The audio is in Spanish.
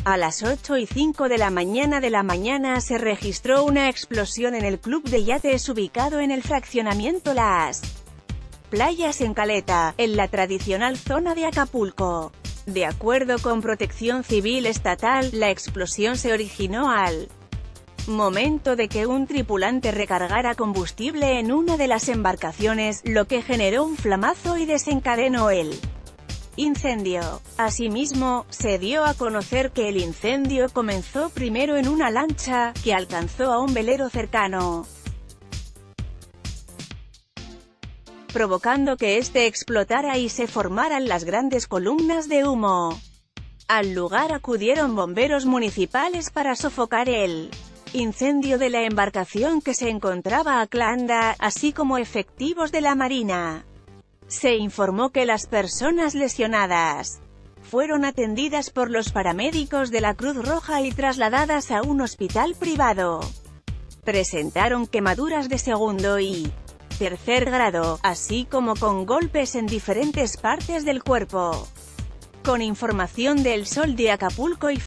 A las 8:05 de la mañana se registró una explosión en el club de yates ubicado en el fraccionamiento Las Playas en Caleta, en la tradicional zona de Acapulco. De acuerdo con Protección Civil Estatal, la explosión se originó al momento de que un tripulante recargara combustible en una de las embarcaciones, lo que generó un flamazo y desencadenó el incendio. Asimismo, se dio a conocer que el incendio comenzó primero en una lancha, que alcanzó a un velero cercano, provocando que este explotara y se formaran las grandes columnas de humo. Al lugar acudieron bomberos municipales para sofocar el incendio de la embarcación que se encontraba aclanda, así como efectivos de la Marina. Se informó que las personas lesionadas fueron atendidas por los paramédicos de la Cruz Roja y trasladadas a un hospital privado. Presentaron quemaduras de segundo y tercer grado, así como con golpes en diferentes partes del cuerpo. Con información del Sol de Acapulco y